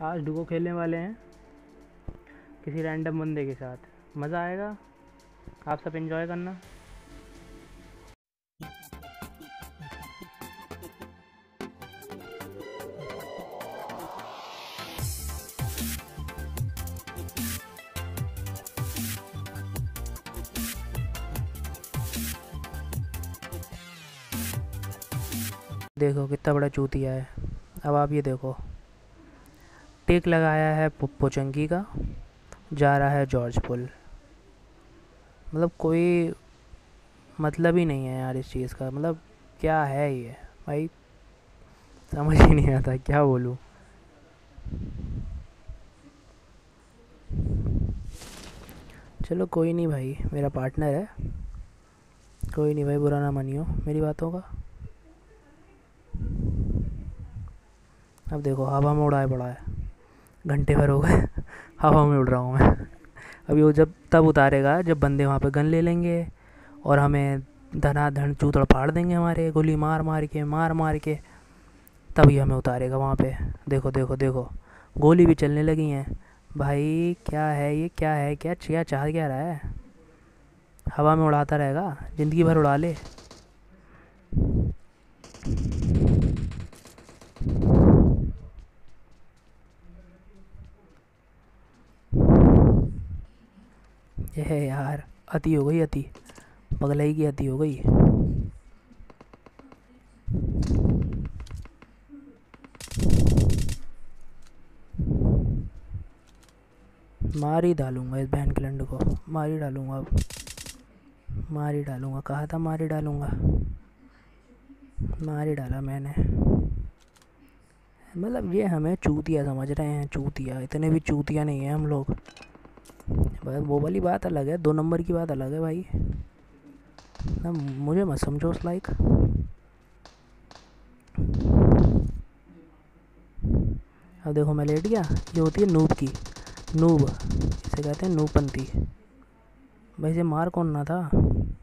आज डुओ खेलने वाले हैं किसी रैंडम बंदे के साथ। मज़ा आएगा, आप सब एंजॉय करना। देखो कितना बड़ा चूतिया है। अब आप ये देखो, टेक लगाया है पुप्पो चंकी का, जा रहा है जॉर्ज पुल। मतलब कोई मतलब ही नहीं है यार इस चीज़ का। मतलब क्या है ये भाई, समझ ही नहीं आता क्या बोलूँ। चलो कोई नहीं भाई, मेरा पार्टनर है, कोई नहीं भाई, बुरा ना मानियो मेरी बातों का। अब देखो हवा में उड़ाए पड़ा है, घंटे भर हो गए हवा में उड़ रहा हूँ मैं। अभी वो जब तब उतारेगा जब बंदे वहाँ पे गन ले लेंगे और हमें धनाधन चूतड़ फाड़ देंगे हमारे, गोली मार मार के तभी हमें उतारेगा वहाँ पे। देखो देखो देखो, गोली भी चलने लगी हैं भाई। क्या है ये, क्या है, क्या क्या चाह क्या रहा है। हवा में उड़ाता रहेगा, ज़िंदगी भर उड़ा ले। ये है यार, अति हो गई, अति पगलाई की अति हो गई। मार ही डालूंगा इस बहन के लंड को, मार ही डालूंगा अब, मार ही डालूंगा। कहा था मार ही डालूंगा, मार ही डाला मैंने। मतलब ये हमें चूतिया समझ रहे हैं, चूतिया। इतने भी चूतिया नहीं है हम लोग। बस वो वाली बात अलग है, 2 नंबर की बात अलग है भाई ना, मुझे मत समझो उस लाइक। अब देखो मैं लेट गया, ये होती है नूब की, नूब इसे कहते हैं, नूबपंथी। भाई इसे मार कौन ना था।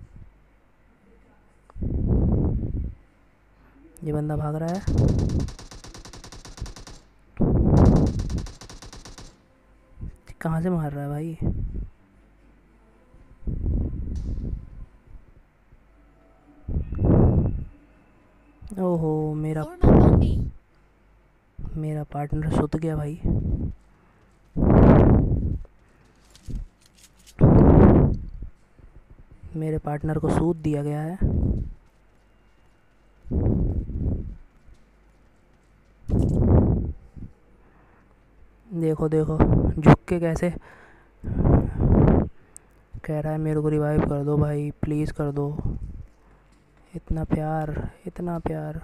ये बंदा भाग रहा है, कहाँ से मार रहा है भाई। ओहो मेरा पार्टनर सुत गया भाई। मेरे पार्टनर को सूद दिया गया है। देखो देखो झुक के कैसे कह रहा है मेरे को रिवाइव कर दो भाई, प्लीज़ कर दो। इतना प्यार, इतना प्यार।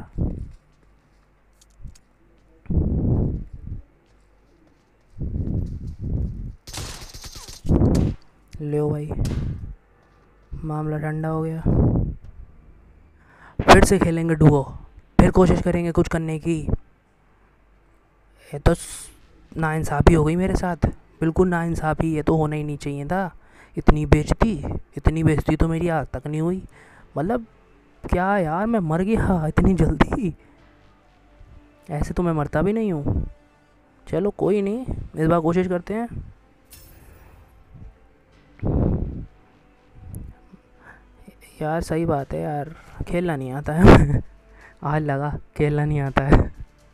ले भाई, मामला ठंडा हो गया। फिर से खेलेंगे डुओ, फिर कोशिश करेंगे कुछ करने की। ये तो नाइंसाफ़ी हो गई मेरे साथ, बिल्कुल नाइंसाफ़ी। ये तो होना ही नहीं चाहिए था। इतनी बेइज्जती, इतनी बेइज्जती तो मेरी आज तक नहीं हुई। मतलब क्या यार, मैं मर गया इतनी जल्दी। ऐसे तो मैं मरता भी नहीं हूँ। चलो कोई नहीं, इस बार कोशिश करते हैं। यार सही बात है यार, खेलना नहीं आता है आज लगा खेलना नहीं आता है।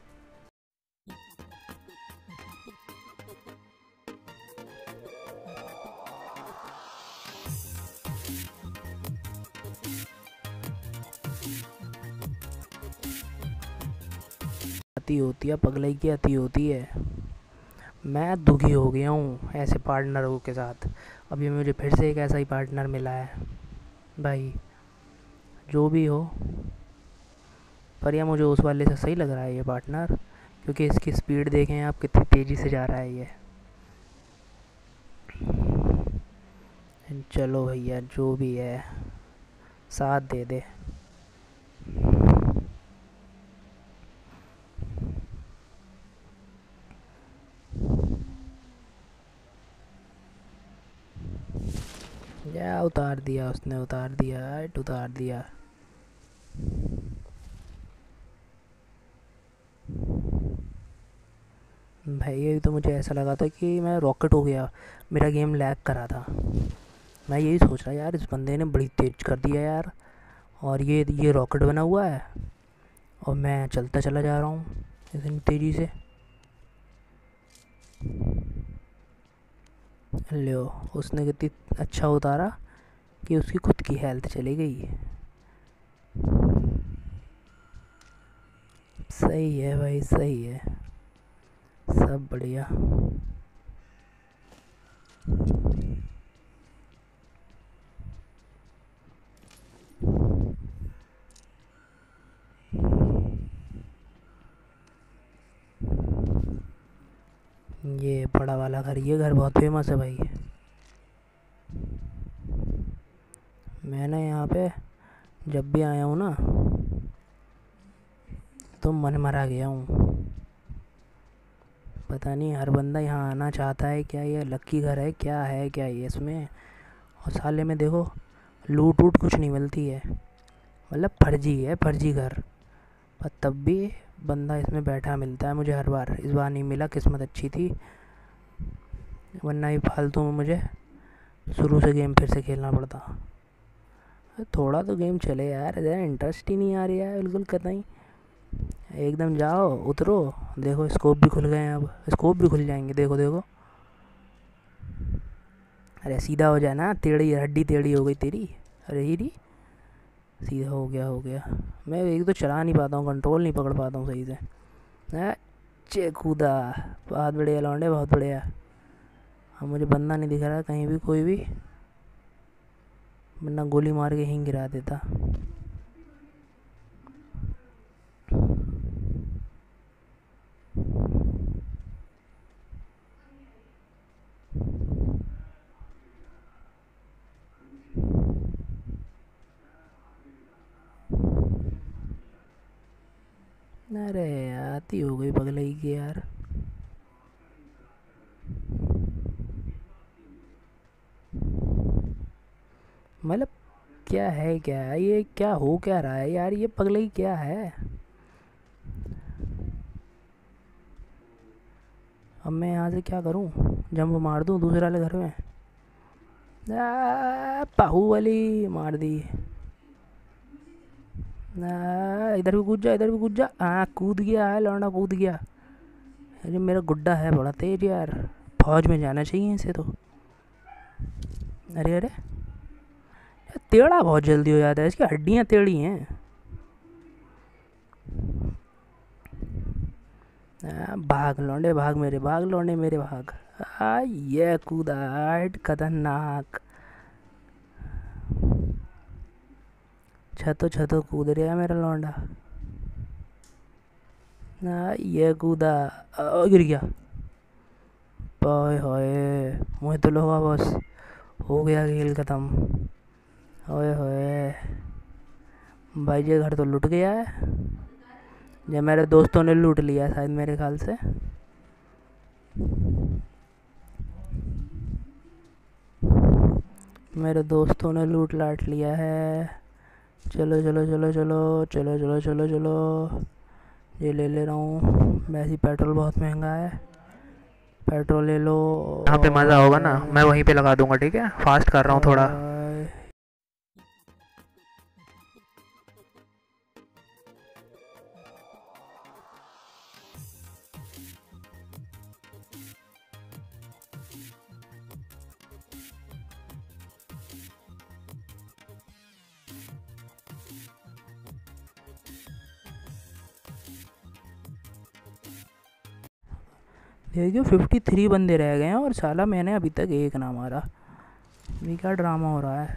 अति होती है, पगलाई की अति होती है। मैं दुखी हो गया हूँ ऐसे पार्टनरों के साथ। अभी मुझे फिर से एक ऐसा ही पार्टनर मिला है भाई, जो भी हो। पर यह मुझे उस वाले से सही लग रहा है ये पार्टनर, क्योंकि इसकी स्पीड देखें आप, कितनी तेज़ी से जा रहा है ये। चलो भैया जो भी है, साथ दे दे। या उतार दिया उसने, उतार दिया, उतार दिया। भाई ये तो मुझे ऐसा लगा था कि मैं रॉकेट हो गया, मेरा गेम लैग करा था। मैं यही सोच रहा यार, इस बंदे ने बड़ी तेज कर दिया यार। और ये रॉकेट बना हुआ है और मैं चलता चला जा रहा हूँ इतनी तेज़ी से। लो, उसने कितनी अच्छा उतारा कि उसकी खुद की हेल्थ चली गई। सही है भाई, सही है, सब बढ़िया। ये बड़ा वाला घर, ये घर बहुत फेमस है भाई। मैं ना यहाँ पे जब भी आया हूँ ना तो मन मरा गया हूँ। पता नहीं हर बंदा यहाँ आना चाहता है क्या, ये लक्की घर है क्या, है क्या ये इसमें। और साले में देखो, लूट वूट कुछ नहीं मिलती है, मतलब फर्जी है, फर्जी घर। पर तब भी बंदा इसमें बैठा मिलता है मुझे हर बार। इस बार नहीं मिला, किस्मत अच्छी थी, वरना ही फालतू में मुझे शुरू से गेम फिर से खेलना पड़ता। थोड़ा तो गेम चले यार, ज़रा इंटरेस्ट ही नहीं आ रही है बिल्कुल कतई। एकदम जाओ उतरो, देखो स्कोप भी खुल गए हैं, अब स्कोप भी खुल जाएंगे, देखो देखो। अरे सीधा हो जाए ना, टेढ़ी हड्डी टेढ़ी हो गई तेरी। अरे हीरी, सीधा हो गया हो गया। मैं एक तो चला नहीं पाता हूँ, कंट्रोल नहीं पकड़ पाता हूँ सही से। अच्छे कूदा, बहुत बढ़िया लौंडे, बहुत बढ़िया। अब मुझे बंदा नहीं दिख रहा कहीं भी, कोई भी, वरना गोली मार के ही गिरा देता। अरे आती हो गई पगलई की यार। मतलब क्या है, क्या है ये, क्या हो क्या रहा है यार, ये पगलई क्या है। अब मैं यहाँ से क्या करूँ, जंप मार दूँ दूसरे वाले घर में। बाहुबली मार दी। इधर भी कूद जा, इधर भी कूद जा। हाँ कूद गया है लौंडा, कूद गया। अरे मेरा गुड्डा है बड़ा तेज यार, फौज में जाना चाहिए इसे तो। अरे अरे, टेढ़ा बहुत जल्दी हो जाता है, इसकी हड्डियाँ टेढ़ी हैं। भाग लौंडे भाग, मेरे भाग लौंडे मेरे भाग। ये कूदा, खतरनाक। छतो छतो कूद रहा है मेरा लौंडा। ये कूदा, गिर गया। ओए होए, मुझे तो लगा बस हो गया खेल खत्म। ओए होए, भाई ये घर तो लुट गया है, ये मेरे दोस्तों ने लूट लिया शायद मेरे ख्याल से। मेरे दोस्तों ने लूट लाट लिया है। चलो चलो चलो चलो चलो चलो चलो चलो, ये ले ले रहा हूँ, वैसे ही पेट्रोल बहुत महंगा है। पेट्रोल ले लो। यहाँ पे मज़ा होगा ना, मैं वहीं पे लगा दूंगा, ठीक है, फास्ट कर रहा हूँ थोड़ा। ओए, देखियो 53 बंदे रह गए हैं और साला मैंने अभी तक एक ना मारा। ये क्या ड्रामा हो रहा है।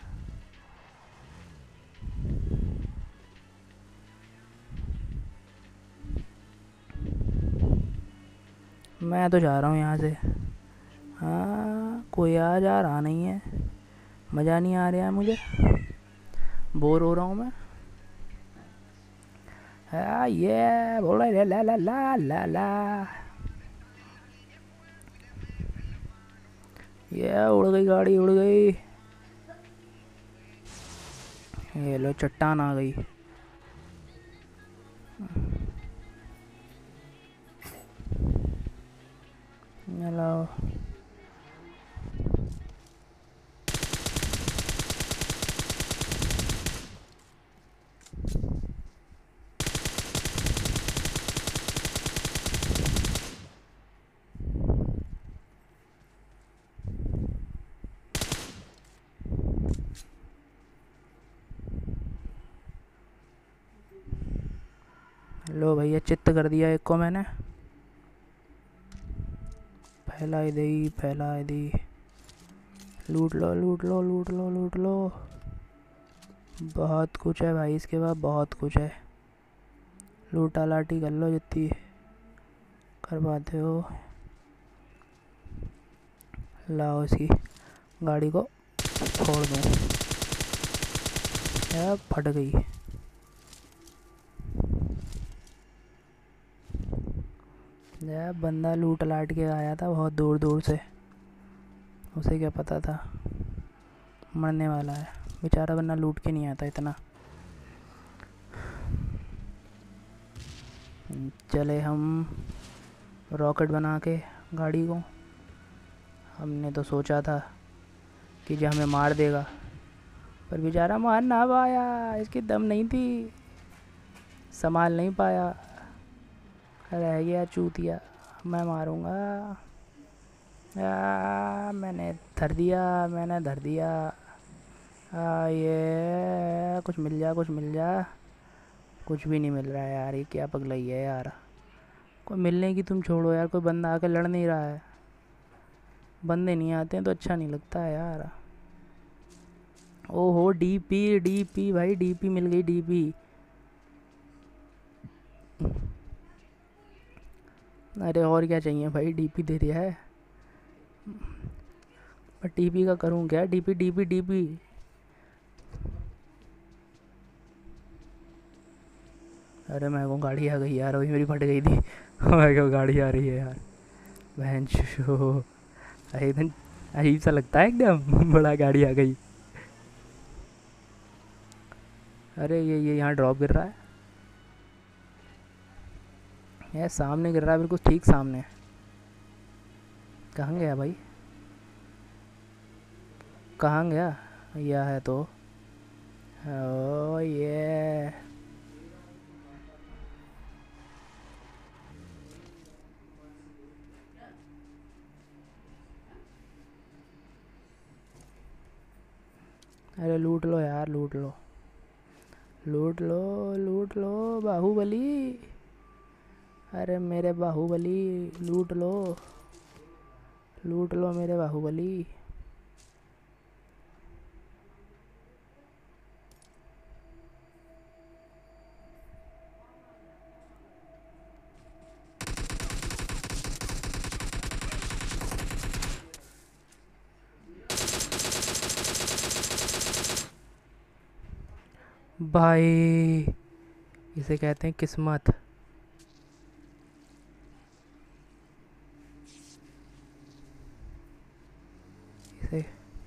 मैं तो जा रहा हूँ यहाँ से। हाँ कोई आ जा रहा नहीं है, मज़ा नहीं आ रहा है मुझे, बोर हो रहा हूँ मैं। हाँ ये बोल रहे ला ला ला ला ला। ये उड़ गई गाड़ी, उड़ गई। ये लो चट्टान आ गई। लो भैया, चित्त कर दिया एक को मैंने। फैलाई दी, फैलाई दी। लूट लो, लूट लो, लूट लो, लूट लो। बहुत कुछ है भाई इसके पास, बहुत कुछ है। लूटा लाटी कर लो जितनी कर पाते हो। लाओ इसकी गाड़ी को फोड़ दूँ। यार फट गई। यार बंदा लूट लाट के आया था बहुत दूर दूर से, उसे क्या पता था मरने वाला है बेचारा, वरना लूट के नहीं आता इतना। चले हम रॉकेट बना के गाड़ी को। हमने तो सोचा था कि जो हमें मार देगा, पर बेचारा मार ना पाया, इसकी दम नहीं थी, संभाल नहीं पाया, रह गया चूतिया। मैं मारूंगा। मैंने धर दिया, मैंने धर दिया। ये कुछ मिल जा, कुछ मिल जा। कुछ भी नहीं मिल रहा है यार, ये क्या पगलाई है यार। कोई मिलने की तुम छोड़ो यार, कोई बंदा आके लड़ नहीं रहा है। बंदे नहीं आते हैं तो अच्छा नहीं लगता है यार। ओहो डीपी, डीपी भाई, डीपी मिल गई, डीपी। अरे और क्या चाहिए भाई, डीपी दे दिया है। पर डीपी का करूँ क्या, डीपी डीपी डीपी। अरे मैं को गाड़ी आ गई यार, वही मेरी फट गई थी। मैं को गाड़ी आ रही है यार, बहन शो। एकदम अजीब सा लगता है एकदम। बड़ा गाड़ी आ गई। अरे ये यहाँ ड्रॉप गिर रहा है यार, सामने गिर रहा है, बिल्कुल ठीक सामने। कहाँ गया भाई, कहाँ गया? यह है तो। ओ ये अरे लूट लो यार, लूट लो, लूट लो, लूट लो बाहुबली। अरे मेरे बाहुबली, लूट लो, लूट लो मेरे बाहुबली। भाई इसे कहते हैं किस्मत। इसे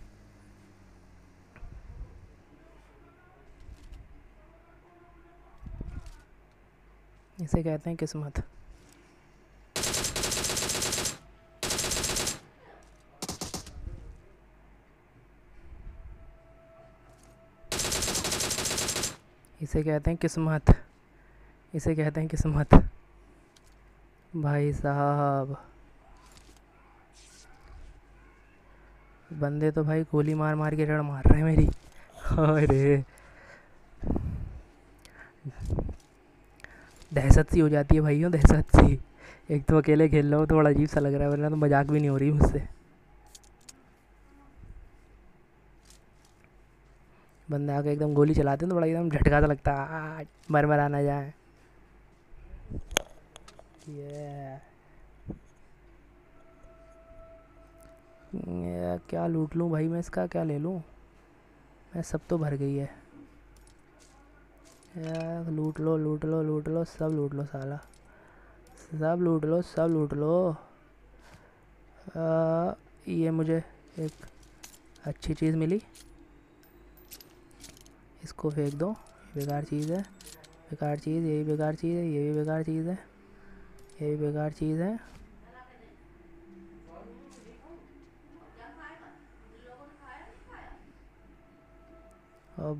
इसे कहते हैं किस्मत। इसे कहते हैं किस्मत, इसे कहते हैं किस्मत। भाई साहब बंदे तो भाई गोली मार मार के जड़ मार रहे हैं मेरी। अरे दहशत सी हो जाती है भाइयों, दहशत सी। एक तो अकेले खेल रहा हूँ तो बड़ा अजीब सा लग रहा है, वरना तो मजाक भी नहीं हो रही मुझसे। बंदे आके एकदम गोली चलाते हैं तो बड़ा एकदम झटका सा लगता है, मर मर आना जाए। ये क्या लूट लूँ भाई मैं, इसका क्या ले लूँ मैं, सब तो भर गई है यार। लूट लो, लूट लो, लूट लो, सब लूट लो साला, सब लूट लो, सब लूट लो। ये मुझे एक अच्छी चीज़ मिली, इसको फेंक दो, बेकार चीज़ है, बेकार चीज़, यही बेकार चीज़ है, ये भी बेकार चीज़ है, ये भी बेकार चीज़ है। अब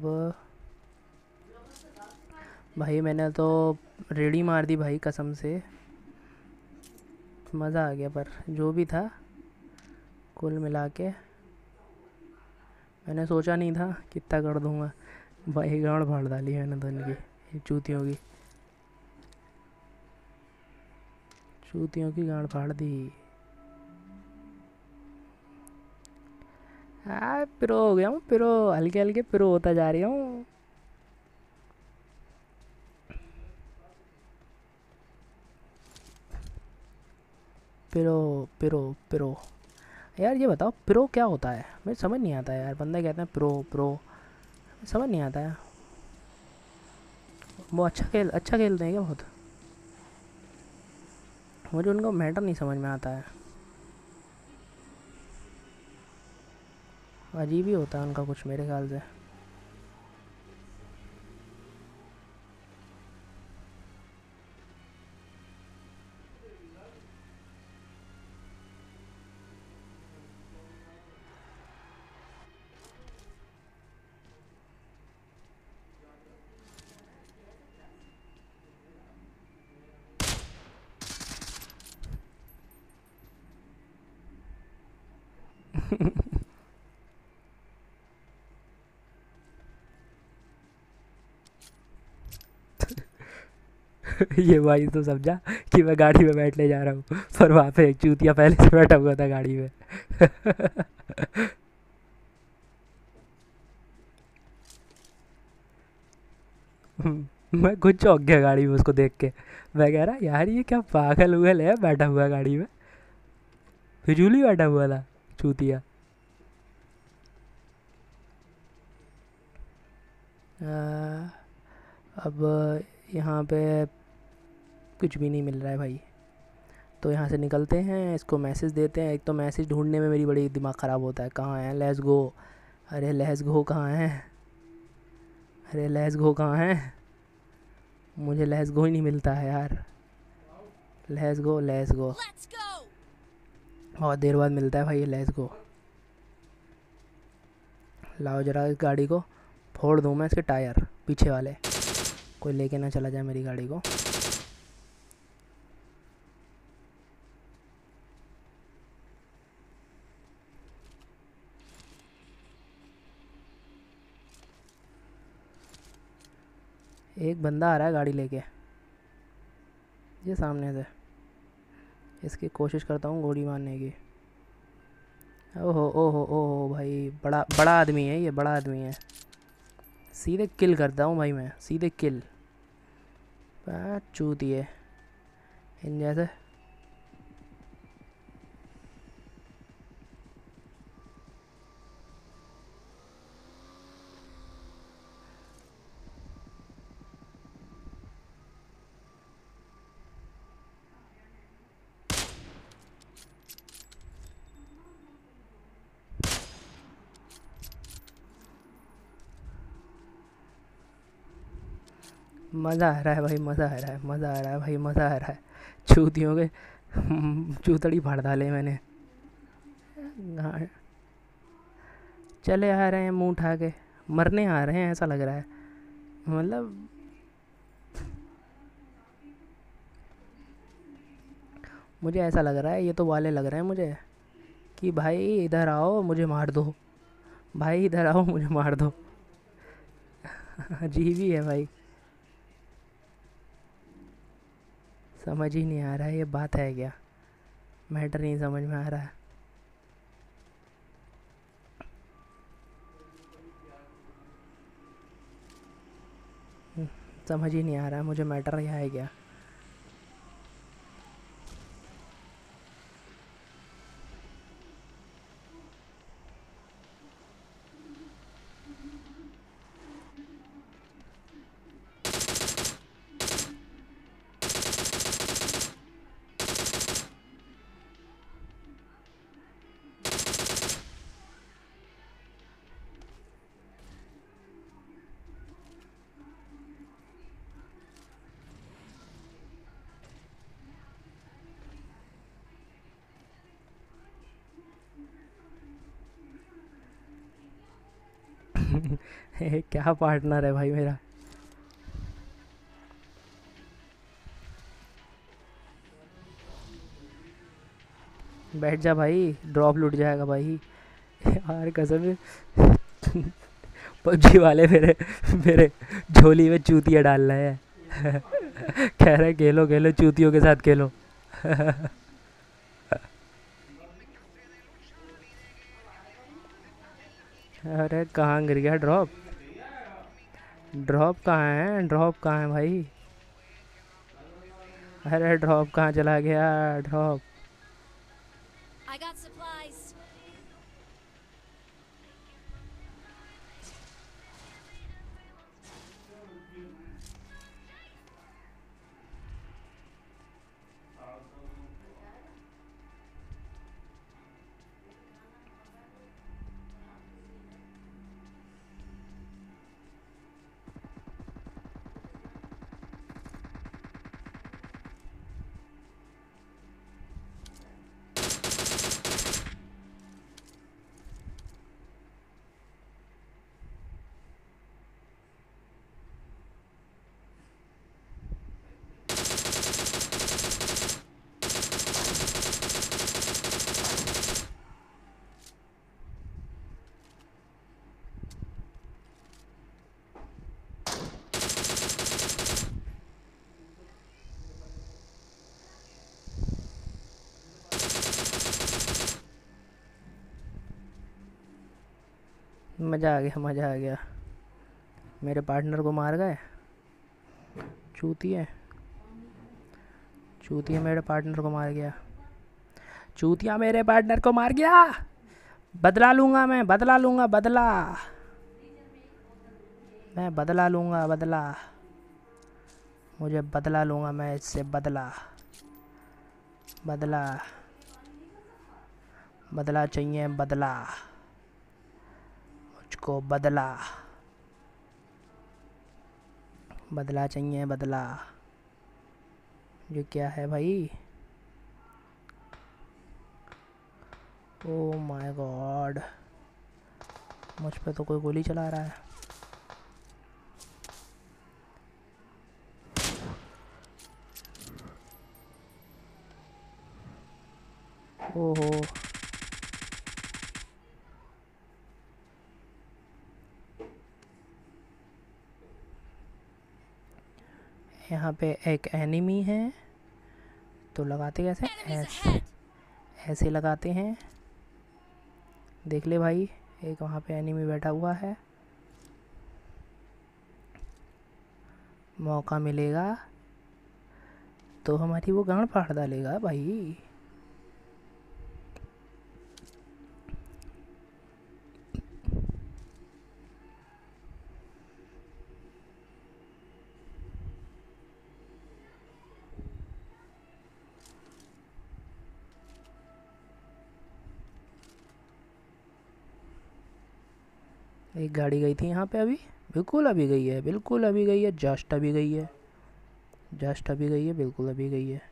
भाई मैंने तो रेडी मार दी भाई कसम से, मज़ा आ गया। पर जो भी था कुल मिला के मैंने सोचा नहीं था कितना कर दूंगा भाई, गांड फाड़ डाली मैंने तो इनकी चूतियों की। चूतियों की गांड फाड़ दी। हाँ प्रो हो गया हूँ, प्रो हल्के हल्के प्रो होता जा रही हूँ। Pro pro pro. यार ये बताओ प्रो क्या होता है, मुझे समझ नहीं आता है यार। बंदे कहते हैं प्रो प्रो, समझ नहीं आता है। वो अच्छा खेलते हैं क्या बहुत? मुझे उनका मैटर नहीं समझ में आता है। अजीब ही होता है उनका कुछ मेरे ख्याल से। ये भाई तो समझा कि मैं गाड़ी में बैठने जा रहा हूँ, पर वहाँ पे एक चूतिया पहले से बैठा हुआ था गाड़ी में। मैं खुद चौंक गया गाड़ी में उसको देख के। मैं कह रहा यार ये क्या पागल उगल है बैठा हुआ गाड़ी में, फिजूली बैठा हुआ था चूतिया। अब यहाँ पे कुछ भी नहीं मिल रहा है भाई, तो यहाँ से निकलते हैं, इसको मैसेज देते हैं। एक तो मैसेज ढूंढने में मेरी बड़ी दिमाग ख़राब होता है, कहाँ है लेट्स गो। अरे लेट्स गो कहाँ है, अरे लेट्स गो कहाँ है, मुझे लेट्स गो ही नहीं मिलता है यार। लेट्स गो लेट्स गो, बहुत देर बाद मिलता है भाई ये लेट्स गो। लाओ जरा इस गाड़ी को फोड़ दूँ मैं इसके टायर पीछे वाले, कोई लेके ना चला जाए मेरी गाड़ी को। एक बंदा आ रहा है गाड़ी लेके, ये सामने से। इसकी कोशिश करता हूँ गोली मारने की। ओहो ओहो ओहो भाई, बड़ा बड़ा आदमी है ये, बड़ा आदमी है। सीधे किल करता हूँ भाई मैं, सीधे किल। चूतिए इन जैसे। मज़ा आ रहा है भाई, मज़ा आ रहा है, मज़ा आ रहा है भाई, मज़ा आ रहा है। चूतियों के चूतड़ी फाड़ डाले मैंने। गा- चले आ रहे हैं मुंह उठा के, मरने आ रहे हैं ऐसा लग रहा है। मतलब मुझे ऐसा लग रहा है, ये तो वाले लग रहे हैं मुझे कि भाई इधर आओ मुझे मार दो, भाई इधर आओ मुझे मार दो। अजीब ही है भाई, समझ ही नहीं आ रहा है ये बात है क्या, मैटर नहीं समझ में आ रहा है। समझ ही नहीं आ रहा है मुझे मैटर क्या है क्या। क्या पार्टनर है भाई मेरा। बैठ जा भाई, ड्रॉप लूट जाएगा भाई। यार कसम है, पबजी वाले मेरे मेरे झोली में चूतिया डाल रहे हैं। कह रहे खेलो खेलो चूतियों के साथ खेलो। अरे कहाँ गिर गया ड्रॉप? ड्रॉप कहाँ है? ड्रॉप कहाँ है भाई? अरे ड्रॉप कहाँ चला गया? ड्रॉप। I got supplies. मज़ा आ गया, मज़ा आ गया। मेरे पार्टनर को मार गए। चूतिया, चूतिया मेरे पार्टनर को मार गया। चूतिया मेरे पार्टनर को मार गया। बदला लूँगा मैं, बदला लूँगा, बदला। मैं बदला लूँगा, बदला। मुझे बदला लूँगा मैं इससे, बदला। बदला, बदला चाहिए, बदला। मुझको बदला, बदला चाहिए, बदला। ये क्या है भाई? ओ माय गॉड, मुझ पे तो कोई गोली चला रहा है। ओहो, यहाँ पे एक एनिमी है। तो लगाते कैसे? Enemies ऐसे, ahead. ऐसे लगाते हैं। देख ले भाई, एक वहाँ पे एनिमी बैठा हुआ है। मौका मिलेगा तो हमारी वो गांड फाड़ डालेगा भाई। एक गाड़ी गई थी यहाँ पे अभी, बिल्कुल अभी गई है, बिल्कुल अभी गई है, जस्ट अभी गई है, जस्ट अभी गई है, बिल्कुल अभी गई है।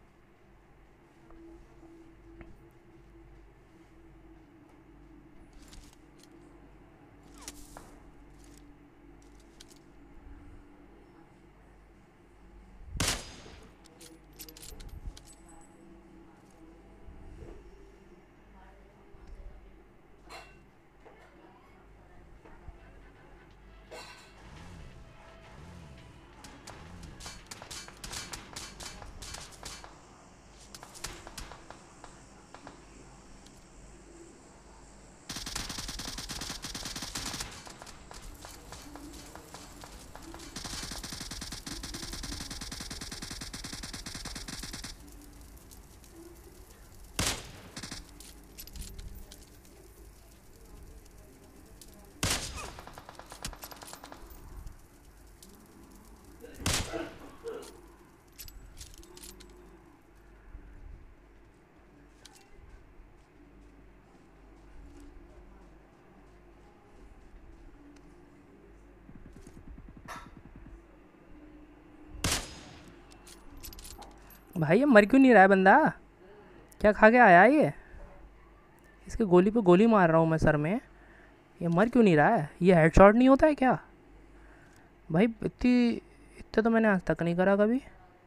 भाई ये मर क्यों नहीं रहा है बंदा? क्या खा के आया है ये? इसके गोली पे गोली मार रहा हूँ मैं सर में, ये मर क्यों नहीं रहा है? ये हेडशॉट नहीं होता है क्या भाई? इतने तो मैंने आज तक नहीं करा कभी।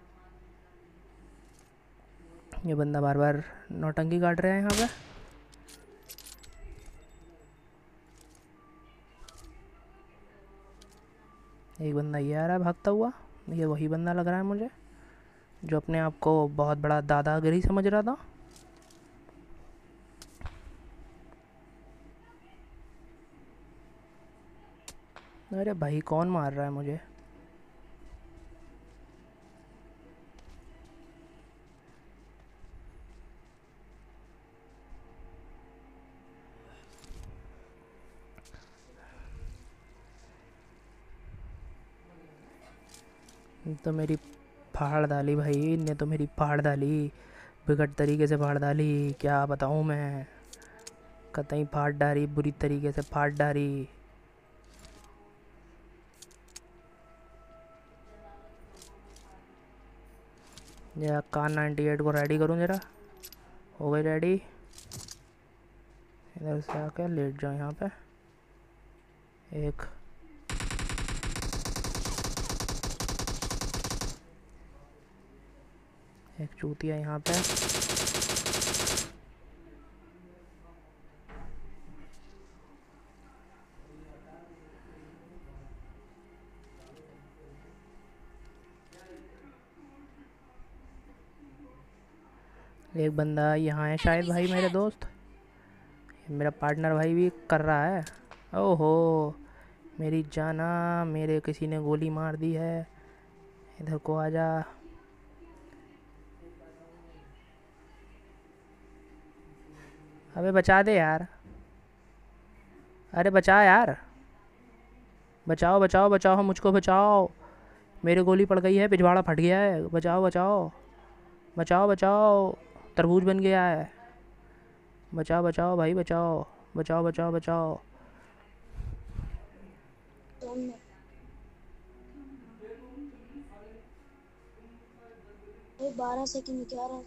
ये बंदा बार बार नौटंकी काट रहा है यहाँ पे। एक बंदा ये आ रहा है भागता हुआ, ये वही बंदा लग रहा है मुझे। जो अपने आप को बहुत बड़ा दादागिरी समझ रहा था। अरे भाई कौन मार रहा है मुझे? तो मेरी फाड़ डाली भाई, इनने तो मेरी फाड़ डाली, बिगड़ तरीके से फाड़ डाली, क्या बताऊँ मैं। कतई फाड़ डाली, बुरी तरीके से फाड़ डाली। जरा कार 98 को रेडी करूँ जरा। हो गई रेडी। इधर से आकर लेट जाओ यहाँ पे। एक चूतिया यहाँ पे। एक बंदा यहाँ है शायद Enemies भाई, मेरे ahead. दोस्त। मेरा पार्टनर भाई भी कर रहा है। ओहो मेरी जाना, मेरे किसी ने गोली मार दी है। इधर को आजा। अबे बचा दे यार, अरे बचा यार, बचाओ बचाओ बचाओ, मुझको बचाओ। मेरे गोली पड़ गई है, पिछवाड़ा फट गया है। बचाओ बचाओ बचाओ बचाओ, तरबूज बन गया है। बचाओ बचाओ भाई बचाओ, बचाओ बचाओ बचाओ। भाई 12 सेकंड क्या रहा है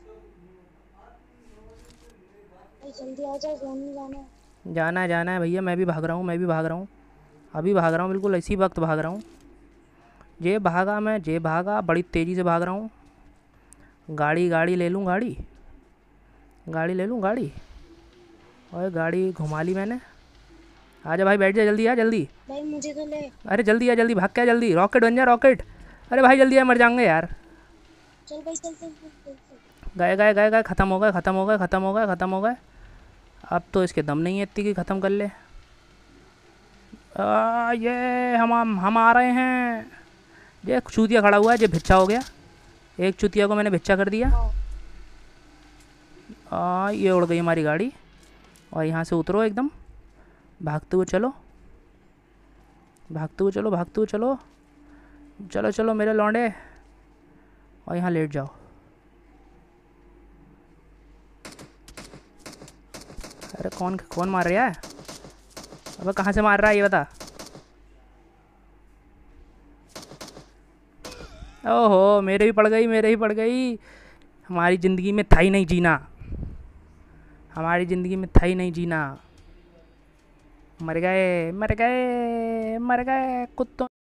भाई, जल्दी आ जा, जोन में जाना है। जाना है भैया, मैं भी भाग रहा हूँ, मैं भी भाग रहा हूँ, अभी भाग रहा हूँ, बिल्कुल इसी वक्त भाग रहा हूँ। जे भागा मैं, जे भागा, बड़ी तेज़ी से भाग रहा हूँ। गाड़ी गाड़ी ले लूँ, गाड़ी गाड़ी ले लूँ गाड़ी। और गाड़ी घुमा ली मैंने। आजा भाई बैठ जा, जल्दी आ जल्दी। भाई मुझे तो ले। अरे जल्दी आ, जल्दी भाग के आ, जल्दी रॉकेट बन जा रॉकेट। अरे भाई जल्दी आ, मर जाएंगे यार। चल भाई चल चल चल चल, चल। गए गए गए गए, ख़त्म हो गए ख़त्म हो गए ख़त्म हो गए ख़त्म हो गए। अब तो इसके दम नहीं है इतनी कि ख़त्म कर ले। ये हम आ रहे हैं। ये चूतिया खड़ा हुआ है, ये भिच्छा हो गया। एक चूतिया को मैंने भिच्छा कर दिया। ये उड़ गई हमारी गाड़ी। और यहाँ से उतरो एकदम, भागते हुए चलो, भागते हुए चलो, भागते हुए चलो, चलो चलो मेरे लौंडे। और यहाँ लेट जाओ। अरे कौन कौन मार रहा है? अबे कहाँ से मार रहा है ये बता। ओहो मेरे भी पड़ गई, मेरे ही पड़ गई। हमारी ज़िंदगी में था ही नहीं जीना, हमारी ज़िंदगी में था ही नहीं जीना। मर गए मर गए मर गए कुत्तों।